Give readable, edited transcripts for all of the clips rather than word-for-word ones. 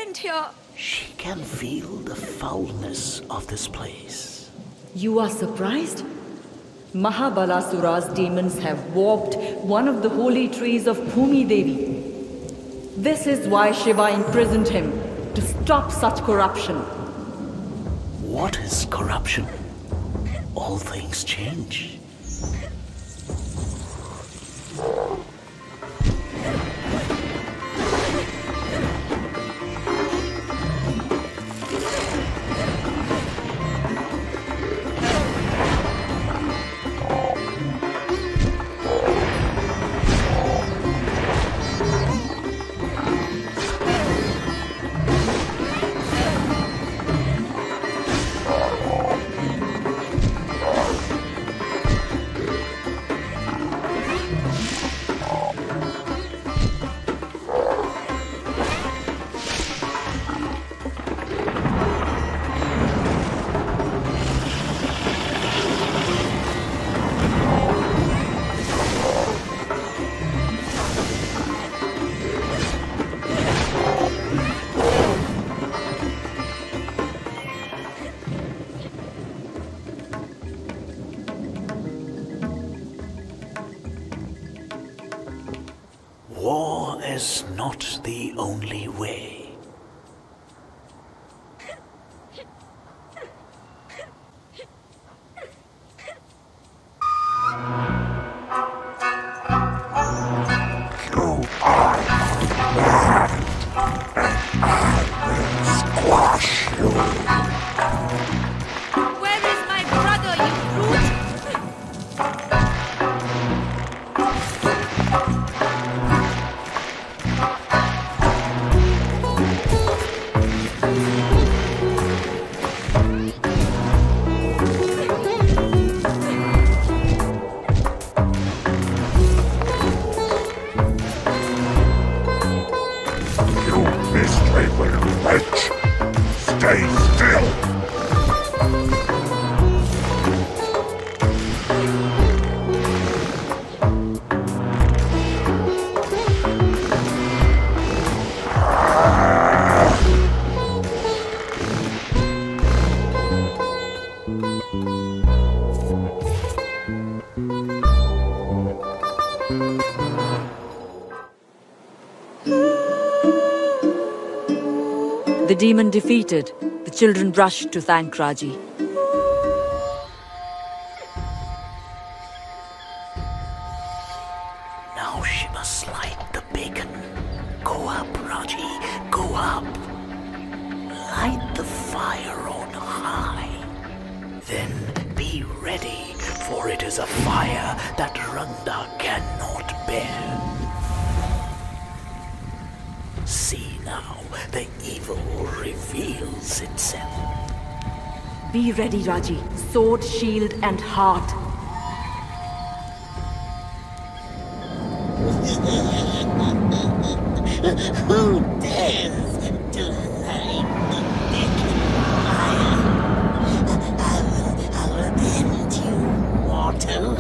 remained here. She can feel the foulness of this place. You are surprised? Mahabalasura's demons have warped one of the holy trees of Bhumi Devi. This is why Shiva imprisoned him, to stop such corruption. What is corruption? All things change. War is not the only way. Where is my brother, you brute? The demon defeated, the children rushed to thank Raji. Now she must light the beacon. Go up, Raji, go up. Light the fire on high. Then be ready, for it is a fire that Rangda cannot bear. See now, the evil reveals itself. Be ready, Raji. Sword, shield, and heart. Who dares to light the beacon fire? I will end you, mortal.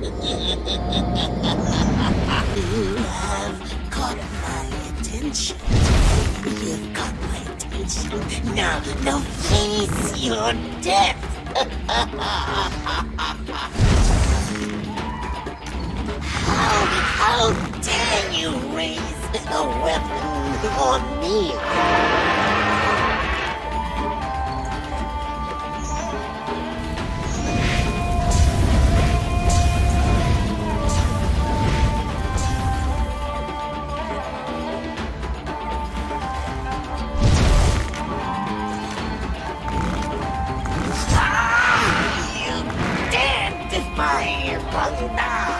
You have got my attention. You've got my attention. Now face your death. How dare you raise a weapon on me? You dare defy Rangda!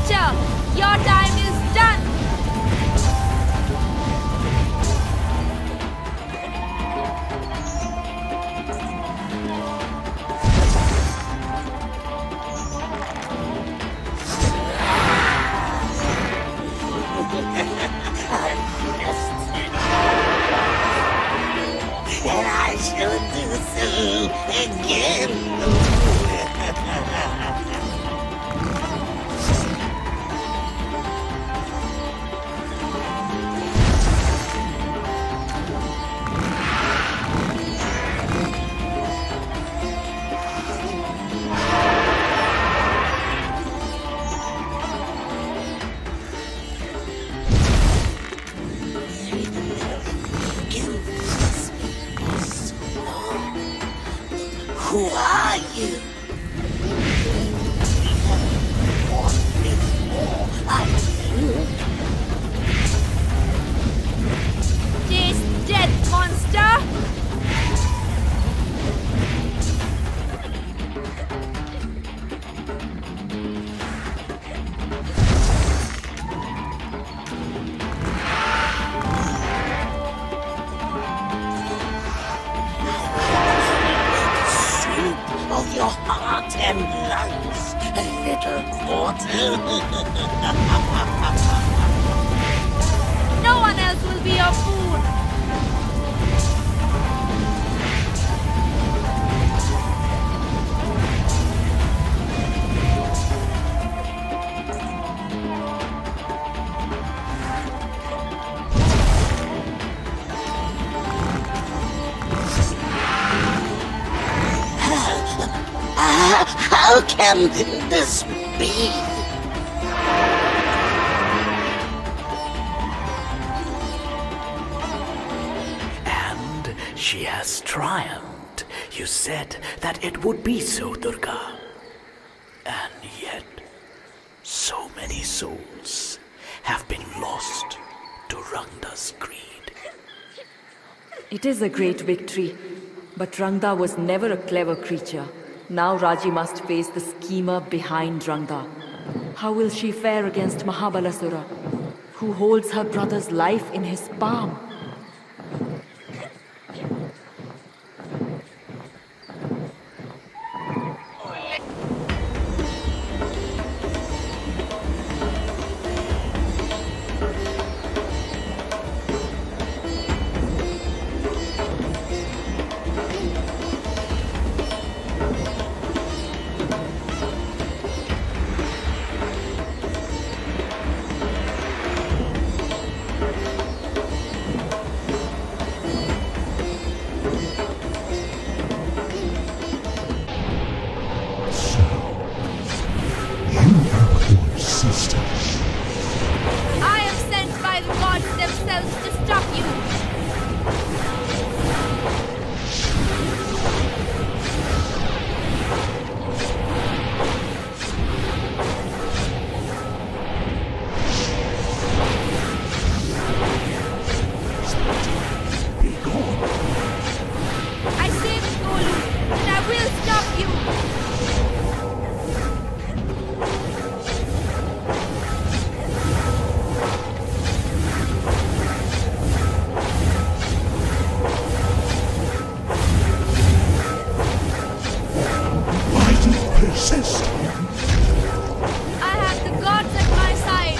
creature! Your time is done! And I shall do so again. Who are you? Taste death, monster! Of your heart and lungs, a little water. No one else will be your food! How can this be? And she has triumphed. You said that it would be so, Durga. And yet, so many souls have been lost to Rangda's greed. It is a great victory, but Rangda was never a clever creature. Now Raji must face the schemer behind Rangda. How will she fare against Mahabalasura, who holds her brother's life in his palm? I am sent by the gods themselves to stop you! I saved Golu, and I will stop you! I have the gods at my side.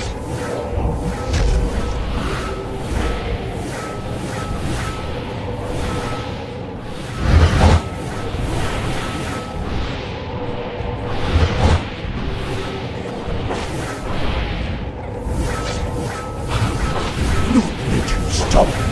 Not let you stop